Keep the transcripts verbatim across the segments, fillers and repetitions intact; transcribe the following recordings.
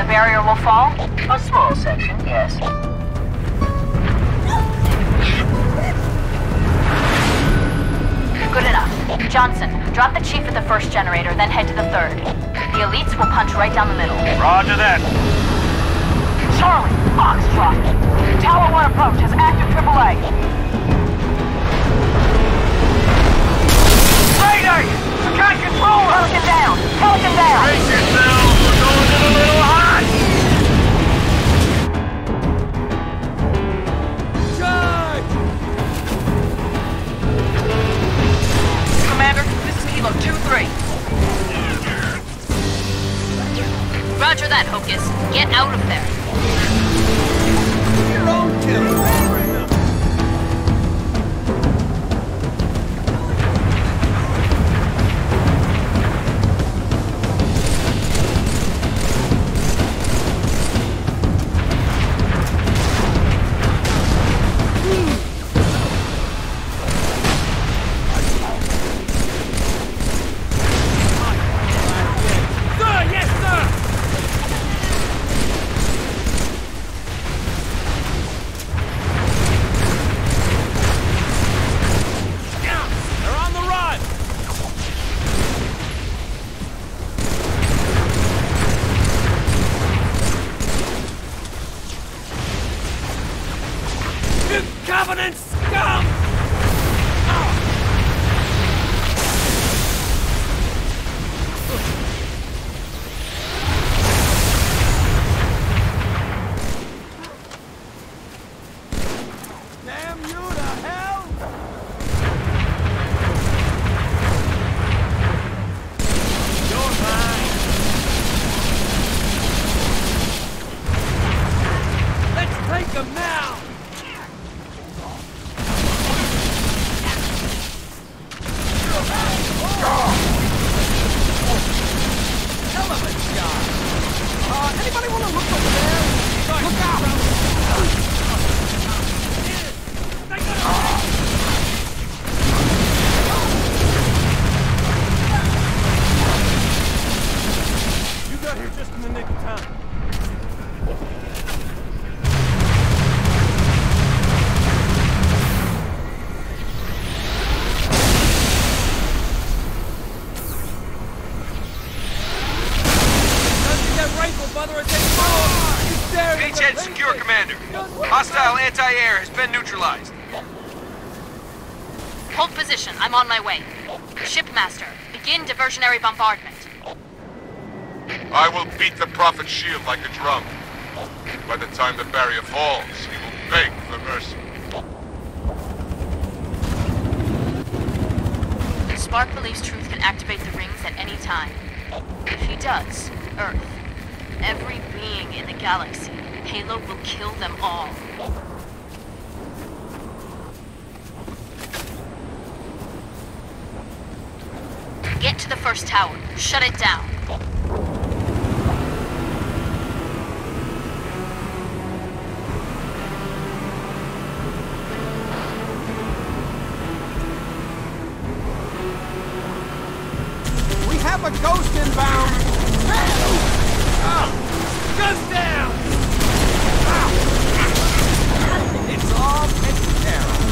barrier will fall? A small section, yes. Good enough. Johnson, drop the chief at the first generator, then head to the third. The elites will punch right down the middle. Roger that. Charlie, Foxtrot. Tower one approach has active triple A. Mayday! I can't control her! Pelican down! Pelican down! Brace yourselves! We're going in a little hot! Charge! Commander, this is Kilo two three. Roger that, Hocus. Get out of there. Your own kill! Covenant scum! Damn you to hell! You're mine! Let's take them now! Anybody want to look over there? Look out! You got here just in the nick of time. Beachhead secure, Commander. Hostile anti-air has been neutralized. Hold position. I'm on my way. Shipmaster, begin diversionary bombardment. I will beat the Prophet's shield like a drum. By the time the barrier falls, he will beg for mercy. Spark believes Truth can activate the rings at any time. If he does, Earth, every being in the galaxy, Halo will kill them all. Get to the first tower. Shut it down. We have a ghost inbound! Oh! Guns down! It's all taken care of.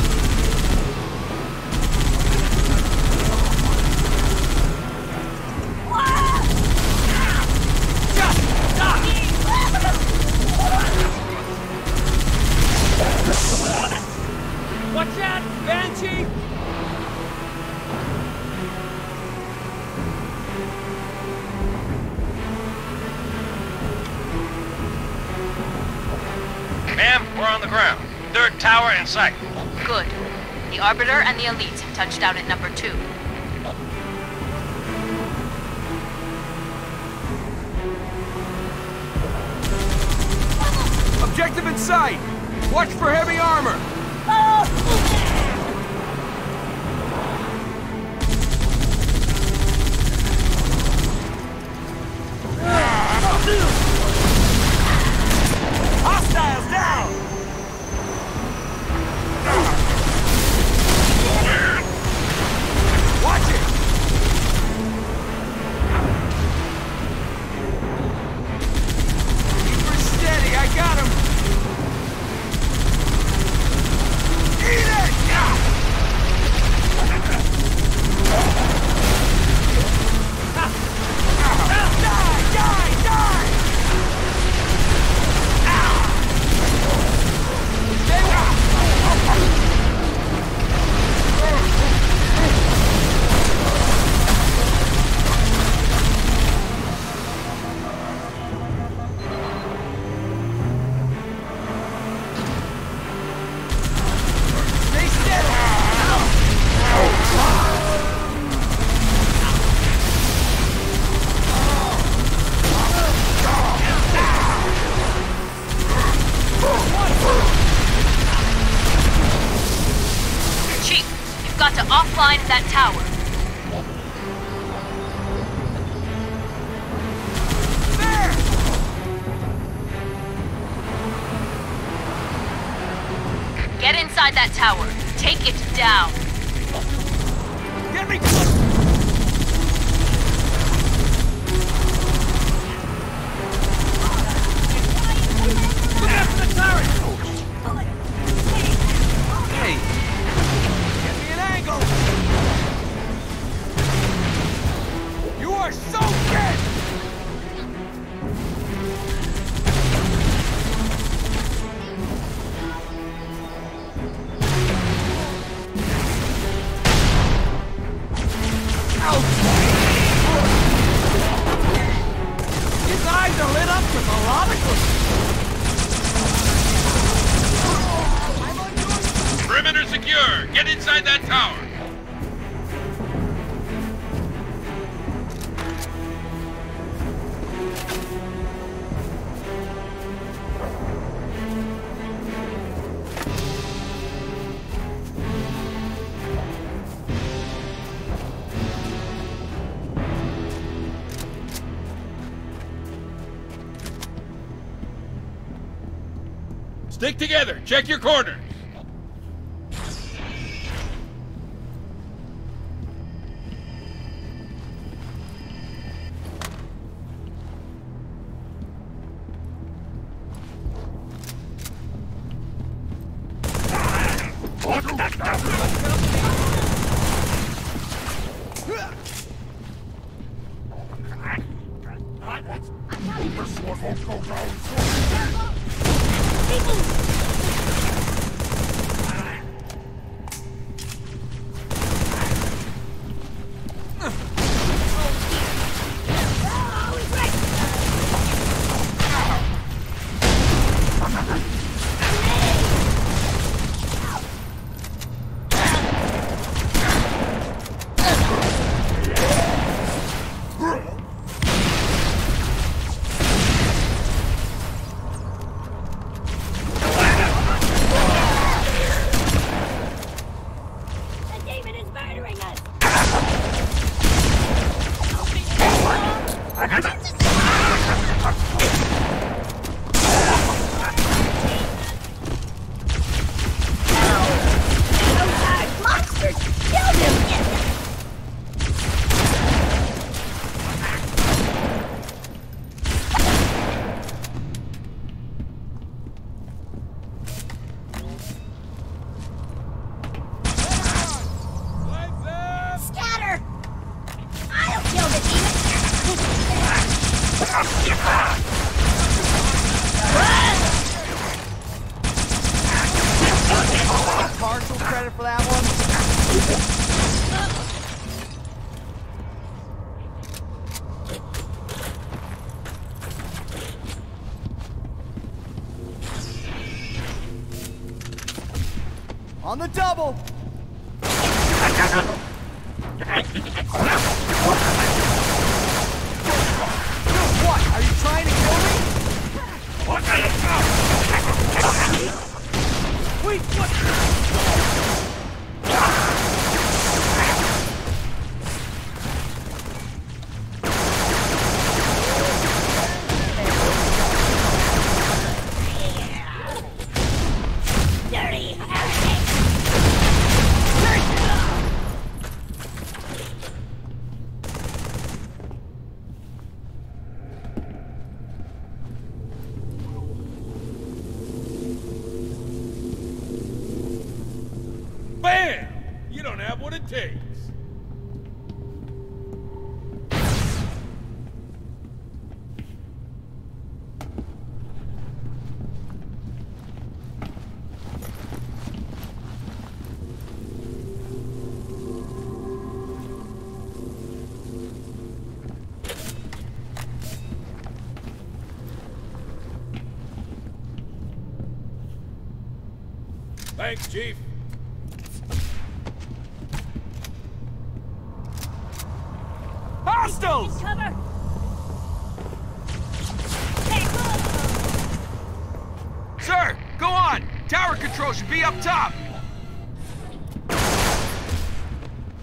Just stop! Watch out, Banshee! Ma'am, we're on the ground. Third tower in sight. Good. The Arbiter and the Elites have touched out at number two. Objective in sight! Watch for heavy armor! Hostiles down! Watch it! climb that tower. There! Get inside that tower. Take it down. Get me! Get after the turret! Hey! Get me an angle! You are so dead! His eyes are lit up with a lot of good. Perimeter secure! Get inside that tower! Stick together! Check your corners! Partial credit for that one. On the double. What? Are you trying to kill me? Wait, what? Bam! You don't have what it takes. Thanks, Chief. Hostiles! Cover! Sir, go on! Tower control should be up top!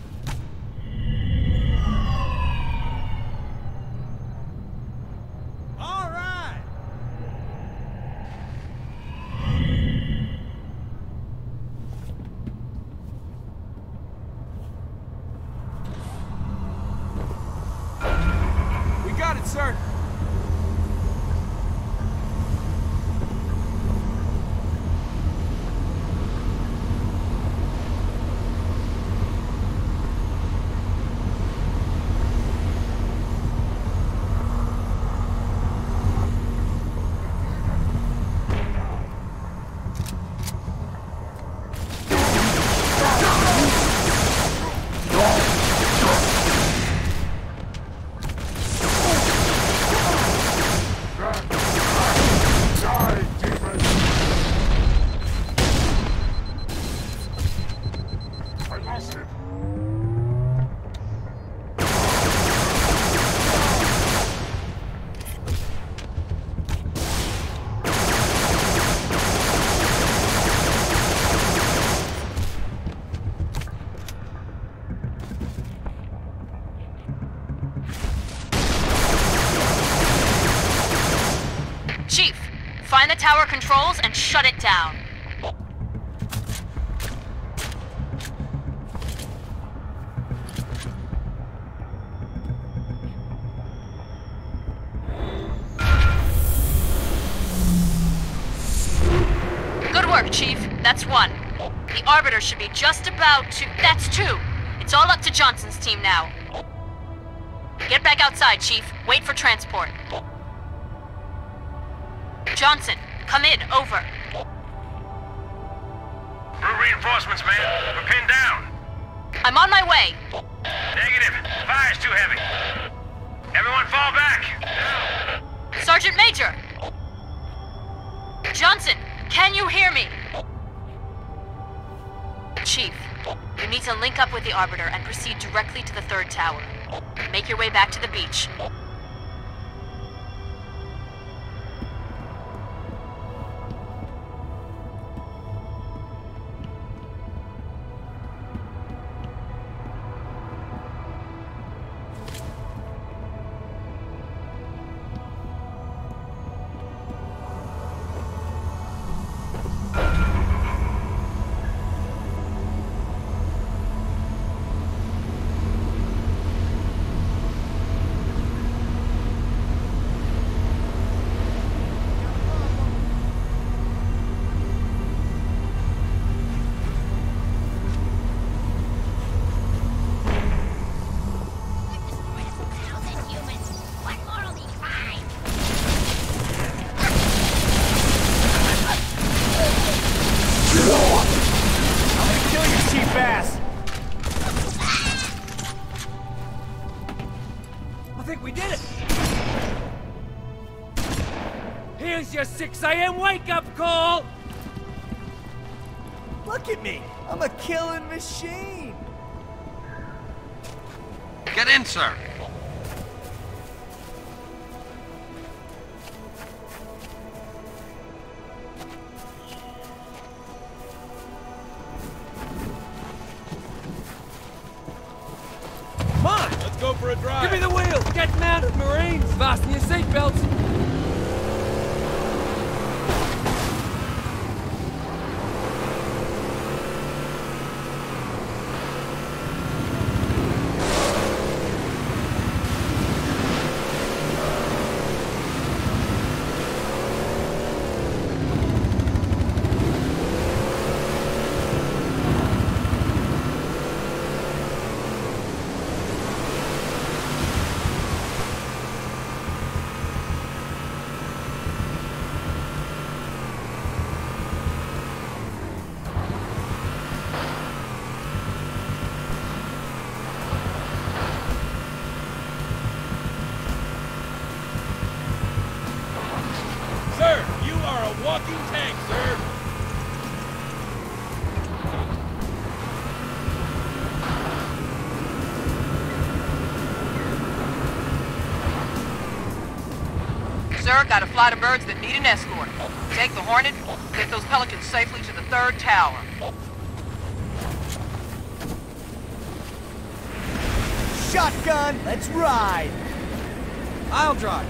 Find the tower controls and shut it down. Good work, Chief. That's one. The Arbiter should be just about to... That's two. It's all up to Johnson's team now. Get back outside, Chief. Wait for transport. Johnson, come in. Over. We're reinforcements, man. We're pinned down. I'm on my way. Negative. Fire's too heavy. Everyone fall back. Sergeant Major! Johnson, can you hear me? Chief, you need to link up with the Arbiter and proceed directly to the third tower. Make your way back to the beach. Your six A M wake-up call! Look at me! I'm a killing machine! Get in, sir. Come on! Let's go for a drive! Give me the wheel! Get mounted, Marines! Fasten your seatbelts! Walking tank, sir! Sir, got a flight of birds that need an escort. Take the Hornet, get those Pelicans safely to the third tower. Shotgun, let's ride! I'll drive.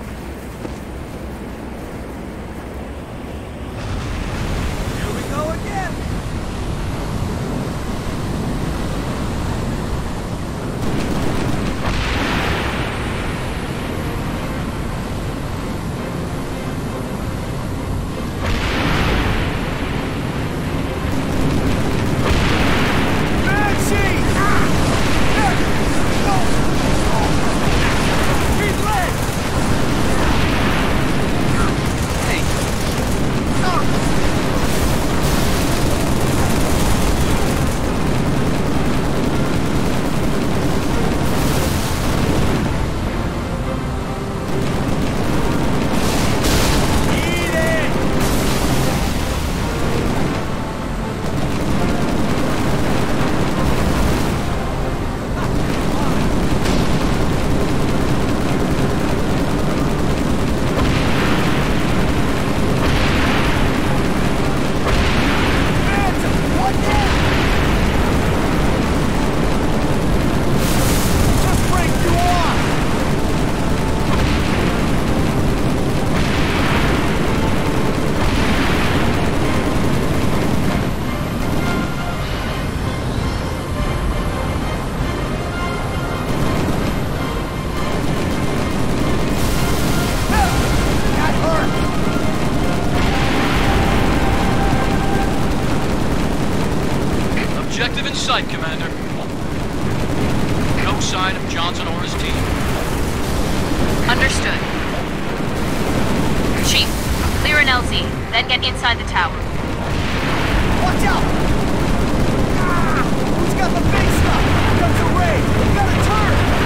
Here we go again! He's late! sight, Commander. No sign of Johnson or his team. Understood. Chief, clear an L Z, then get inside the tower. Watch out! Ah! Who's got the big stuff? Comes a raid! We gotta turn!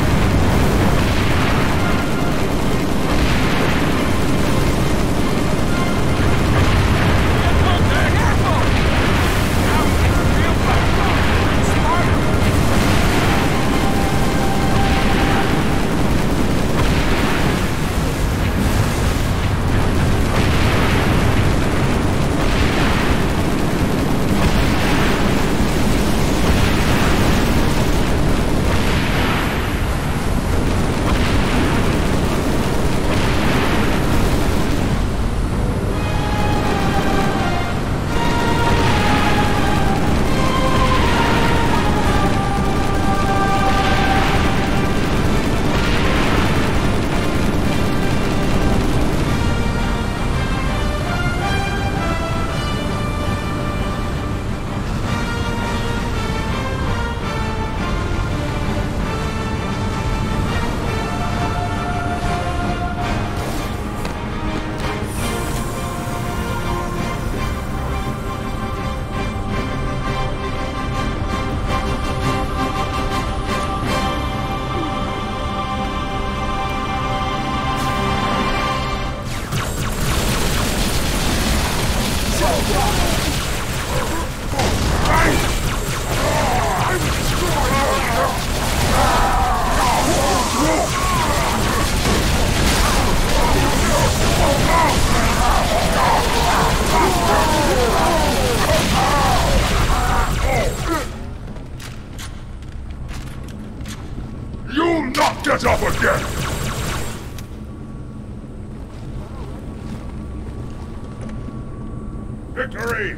You'll not get up again! Victory!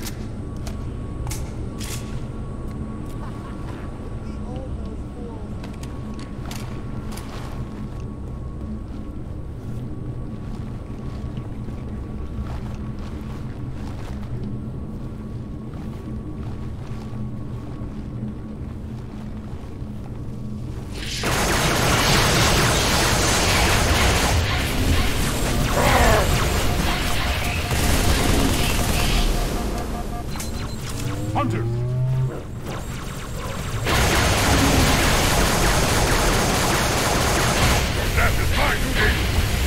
Hunters! That is my duty!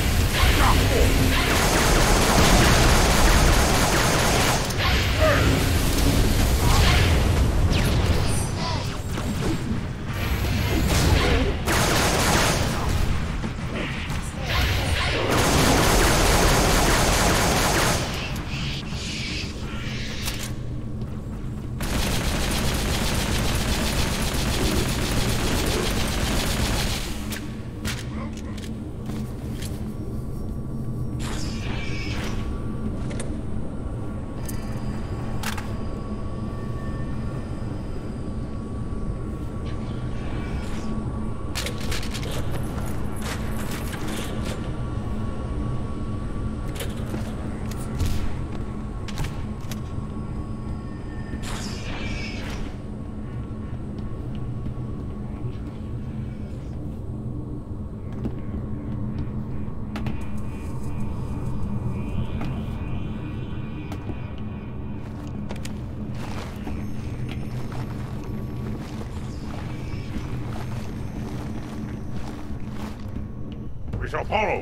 We shall follow.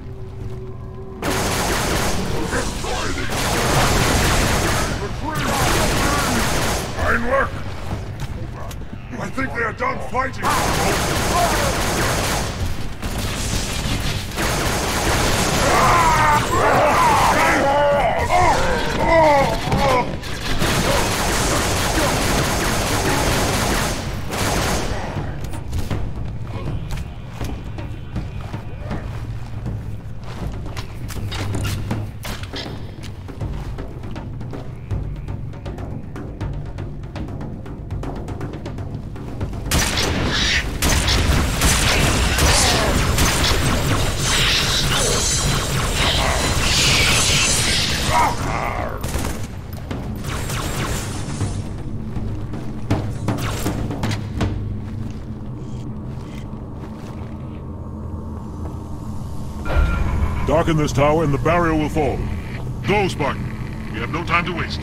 Fine work. I think they are done fighting. Darken this tower and the barrier will fall. Go, Spartan. We have no time to waste.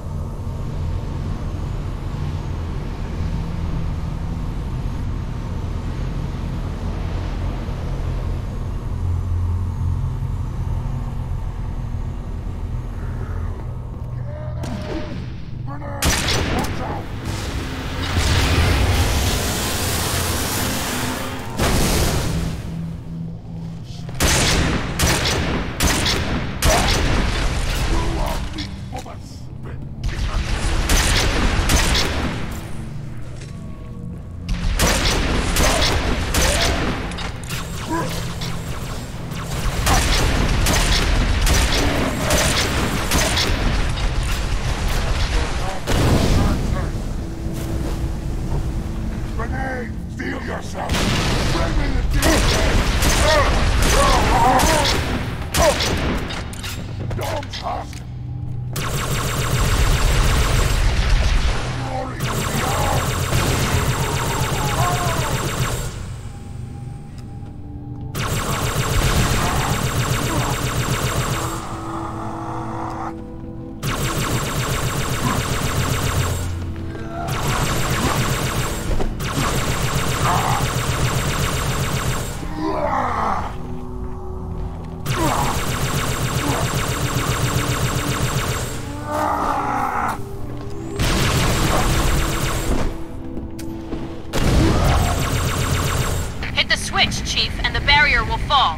Chief, and the barrier will fall.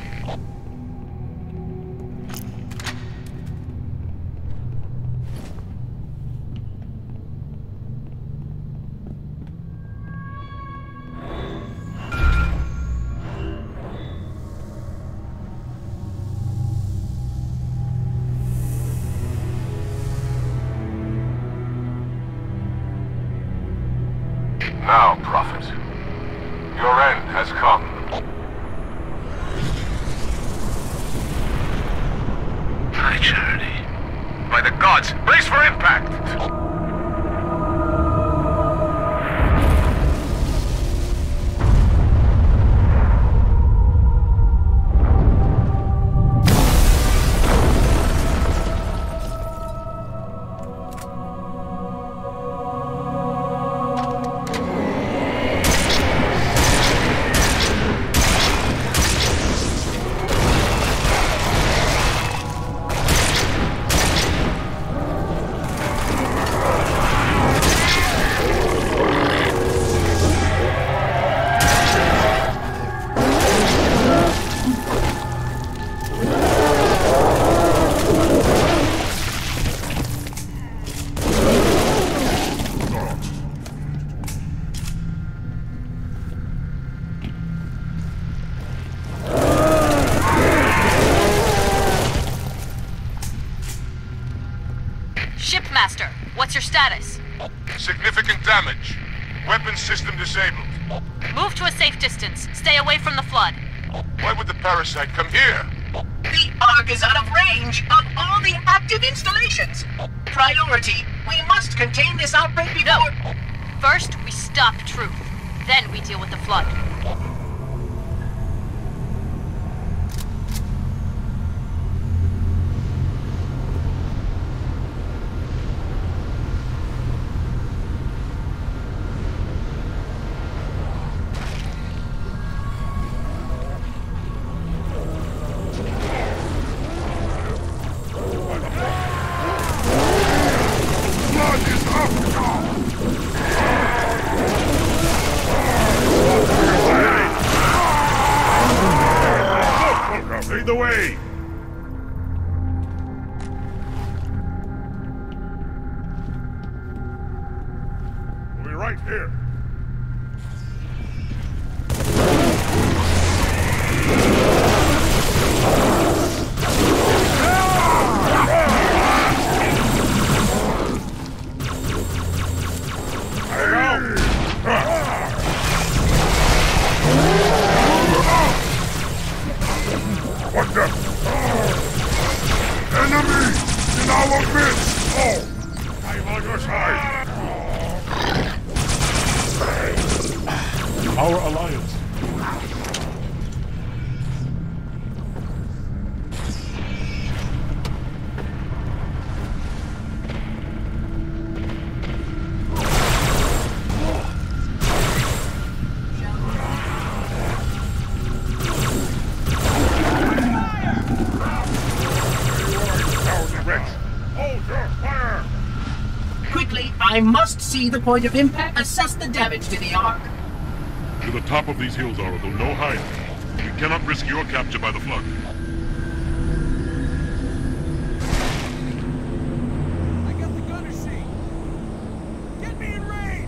Now, Prophet, your end has come. My charity. By the gods, brace for impact! Shipmaster, what's your status? Significant damage. Weapons system disabled. Move to a safe distance. Stay away from the flood. Why would the parasite come here? The Ark is out of range of all the active installations. Priority, we must contain this outbreak before... No! First, we stop Truth. Then we deal with the flood. Lead the way! We'll be right here. What the? Enemy in our midst! Oh! I'm on your side! Our alliance. Hold your fire! Quickly, I must see the point of impact, assess the damage to the Ark. To the top of these hills, Arathul, no hiding. We cannot risk your capture by the flood. I got the gunner seat. Get me in range.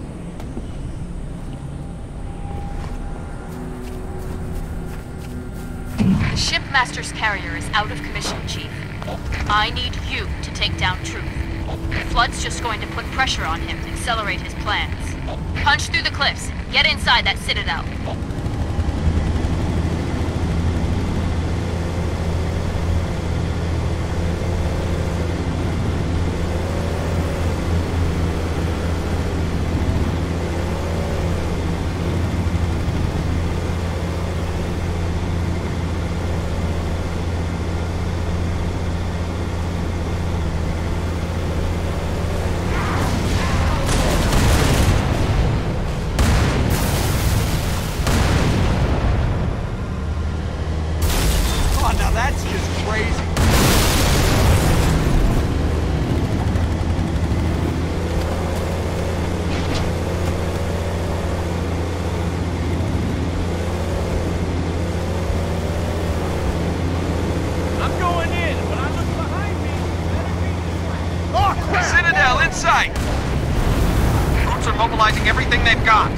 The shipmaster's carrier is out of commission, Chief. I need you to take down Truth. Flood's just going to put pressure on him to accelerate his plans. Punch through the cliffs. Get inside that citadel. Sight! Troops are mobilizing everything they've got.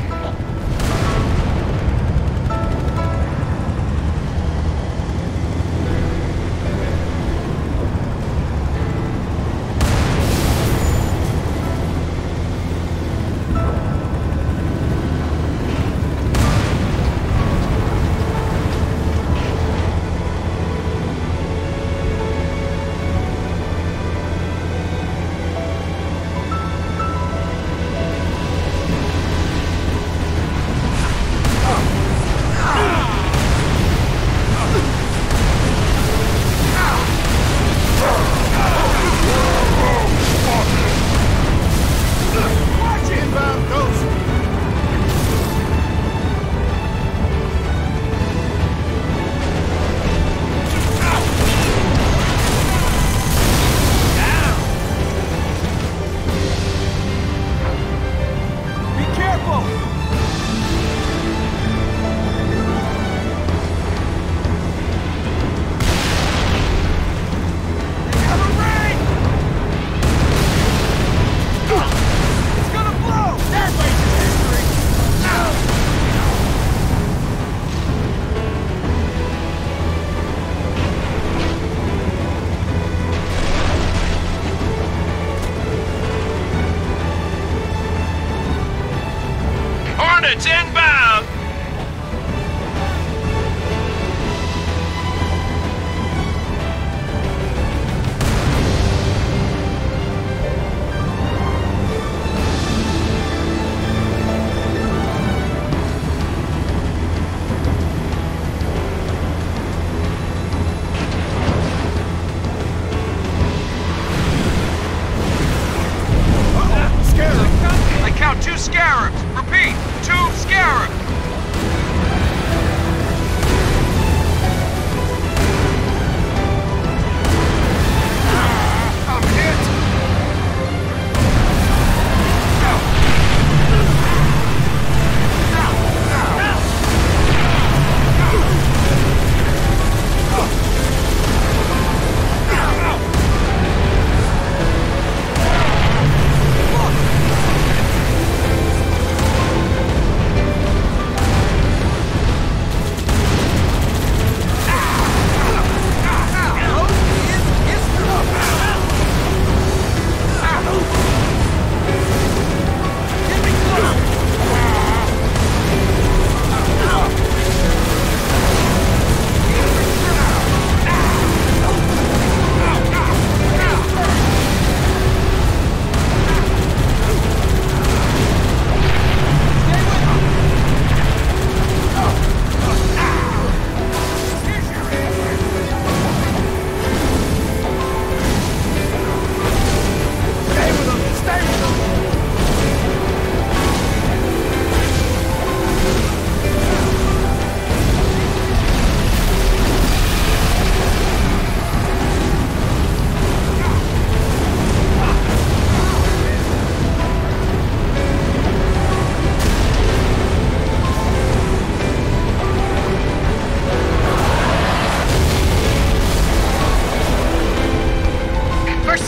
Hornets inbound! I count two scarabs! Repeat, two scarabs! I'm hit!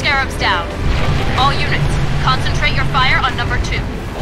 Scarabs down. All units, concentrate your fire on number two.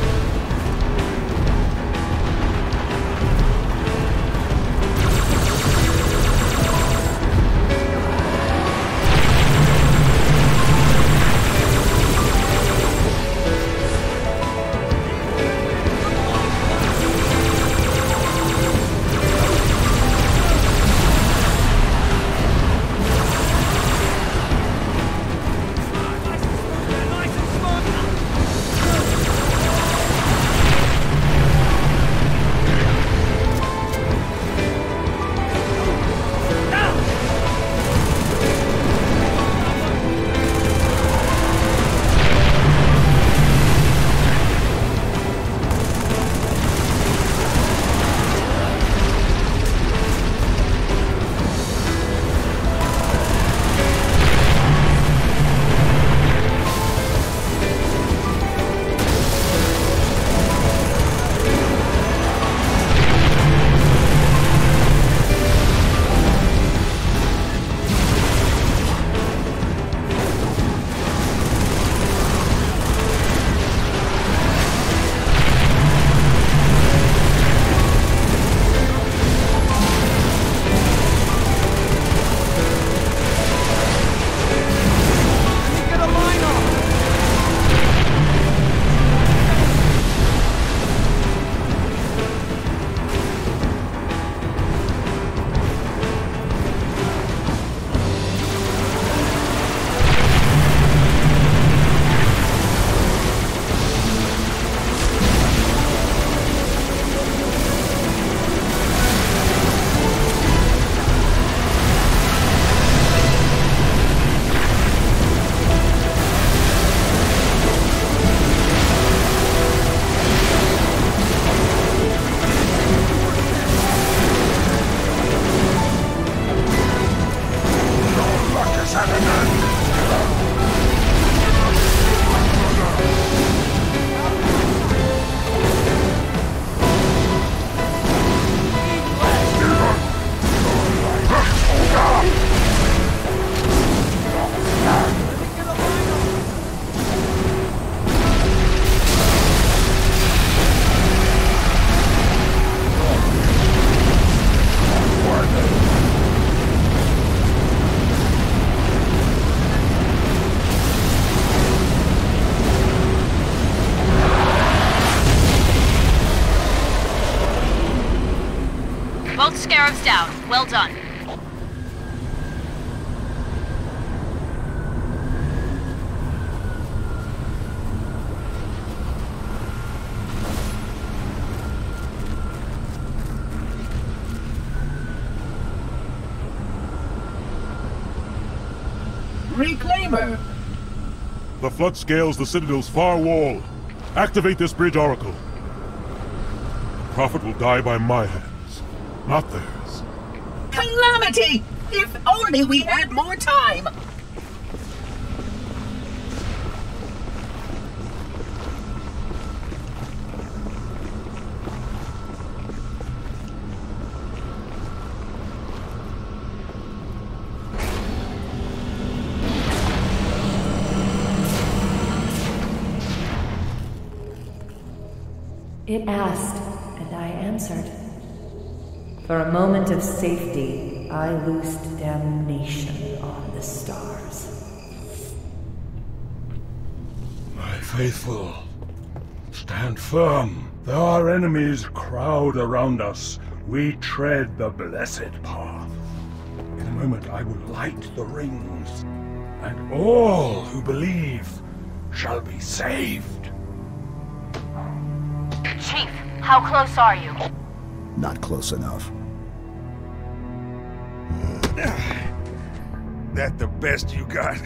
Both Scarabs down. Well done. Reclaimer! The flood scales the Citadel's far wall. Activate this bridge oracle. The Prophet will die by my hands, not theirs. Calamity! If only we had more time! It asked, and I answered. For a moment of safety, I loosed damnation on the stars. My faithful, stand firm. Though our enemies crowd around us, we tread the blessed path. In a moment I will light the rings, and all who believe shall be saved. Chief, how close are you? Not close enough. That the best you got?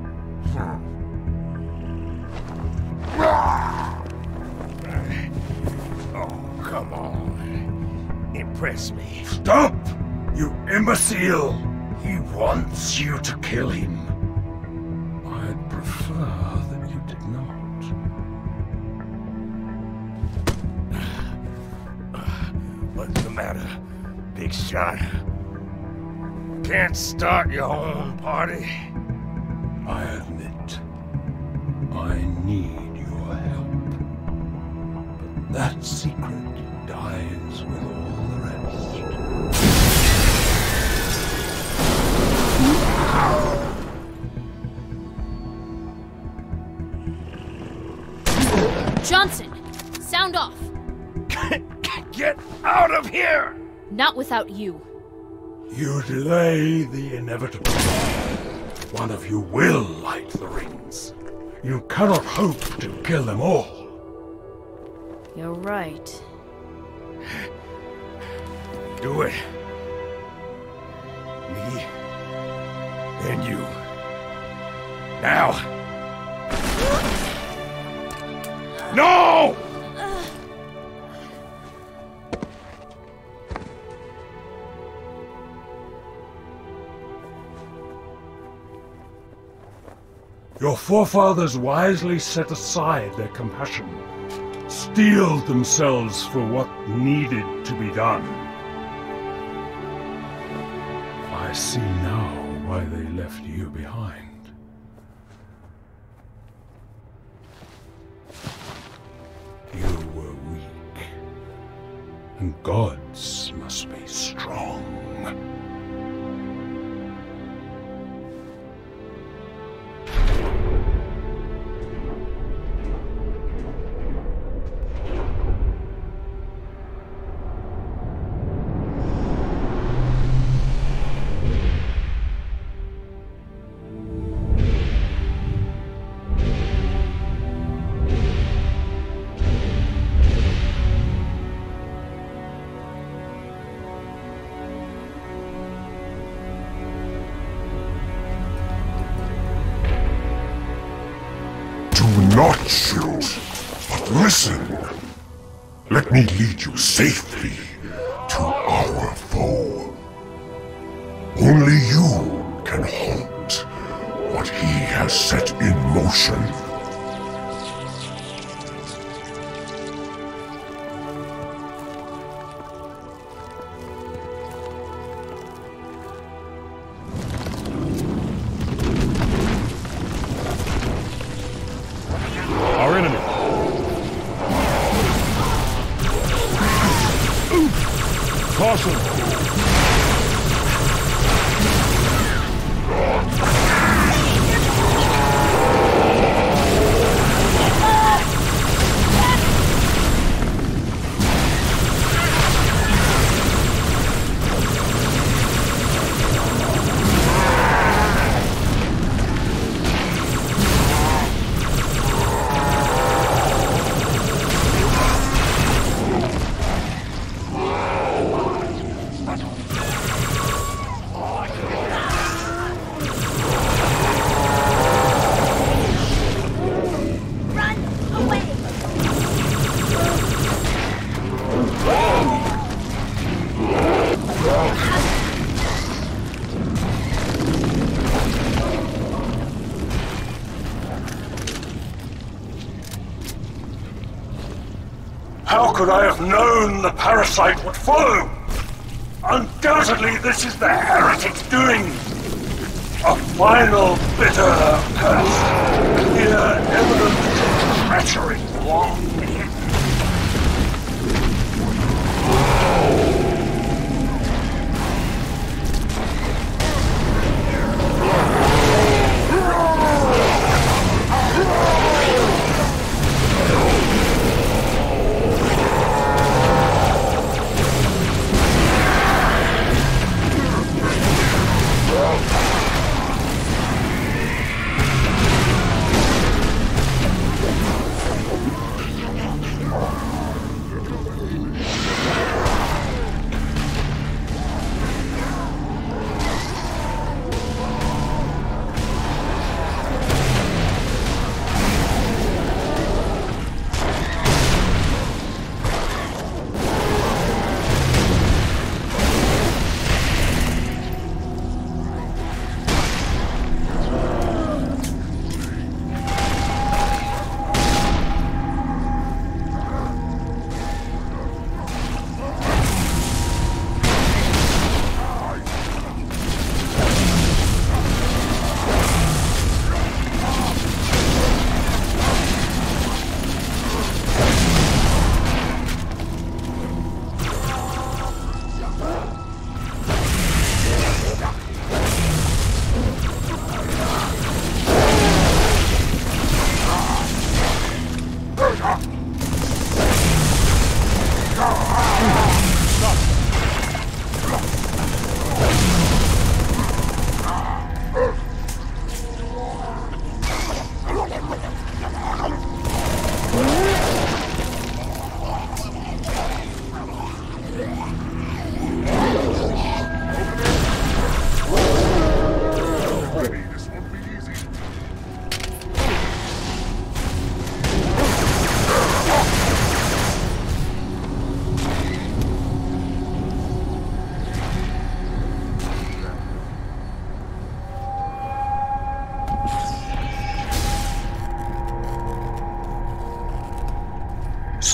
Oh, come on. Impress me. Stop! You imbecile! He wants you to kill him. I'd prefer that you did not. What's the matter, big shot? Can't start your own party? I admit, need your help. But that secret dies with all the rest. Johnson! Sound off! Get out of here! Not without you. You delay the inevitable. One of you will light the rings. You cannot hope to kill them all. You're right. Do it. Me. Then you. Now. No! Your forefathers wisely set aside their compassion, steeled themselves for what needed to be done. I see now why they left you behind. You were weak, and gods must be strong. Not shoot, but listen. Let me lead you safely to our foe. Only you can halt what he has set in motion. How could I have known the parasite would follow? Undoubtedly, this is the heretic's doing. A final bitter curse. Clear evidence of treachery long hidden.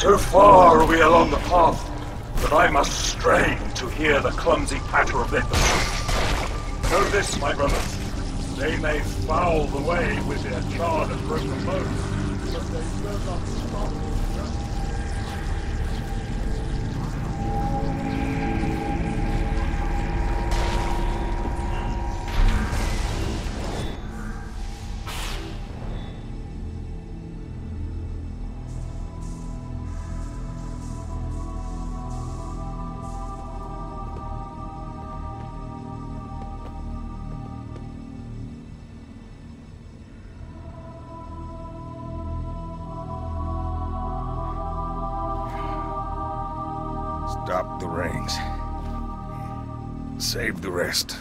So far are we along the path that I must strain to hear the clumsy patter of their footsteps. Know this, my brothers. They may foul the way with their charred and broken bones, but they will not stop. Stop the rings. Save the rest.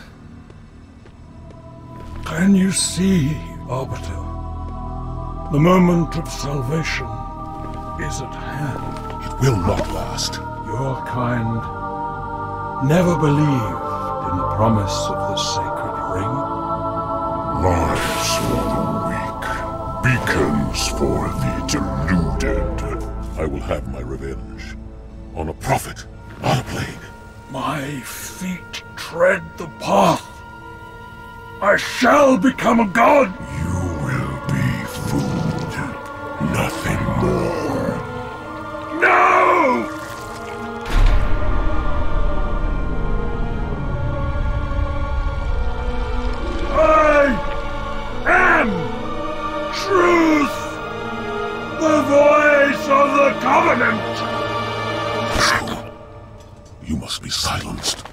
Can you see, Arbiter? The moment of salvation is at hand. It will not last. Your kind never believed in the promise of the sacred ring. Lies for the weak, beacons for the deluded. I will have my revenge. On a prophet, not a plague. My feet tread the path. I shall become a god. You will be food, nothing more. No! I am truth, the voice of the Covenant. You must be silenced.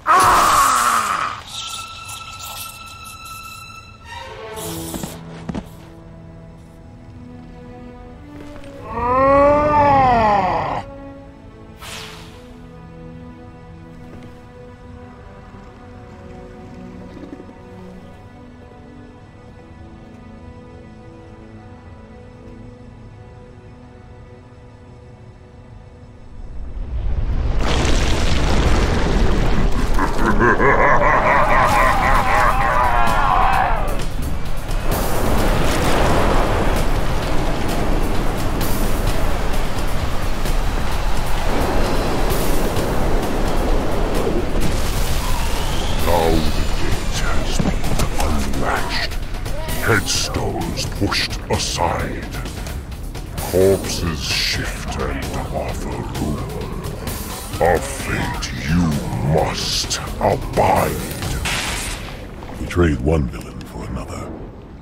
Headstones pushed aside. Corpses shift and offer room. A fate you must abide. We trade one villain for another.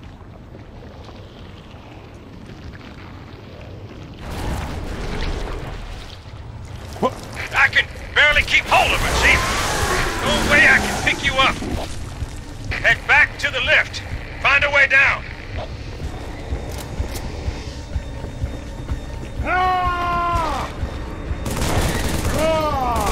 What? I can barely keep hold of her, Chief. No way I can pick you up. Head back to the lift. Find a way down. Ah! Ah!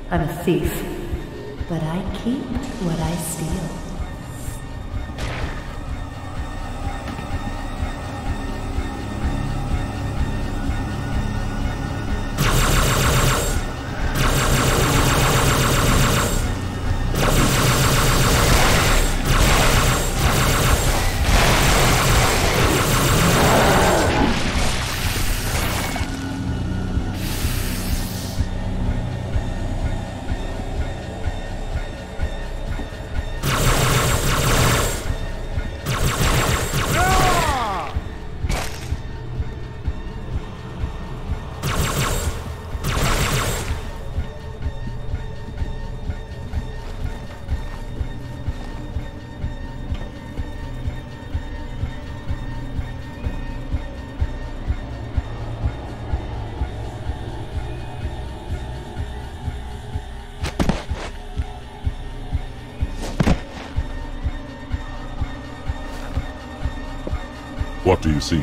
I'm a thief, but I keep what I steal. What do you see?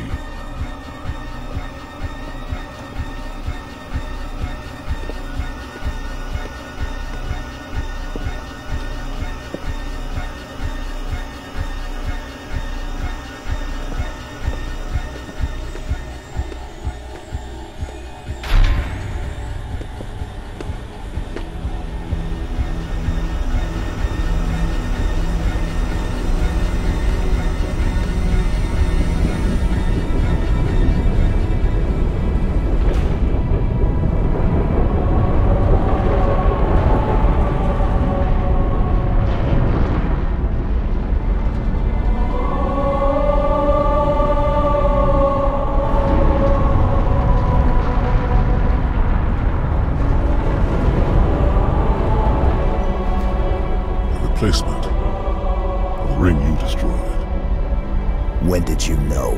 Replacement. The ring you destroyed. When did you know?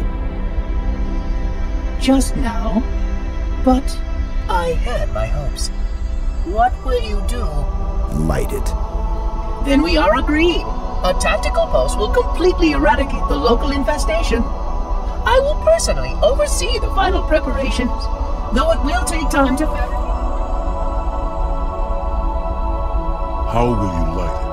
Just now. But I had my hopes. What will you do? Light it. Then we are agreed. A tactical post will completely eradicate the local infestation. I will personally oversee the final preparations, though it will take time to fabricate. How will you light it?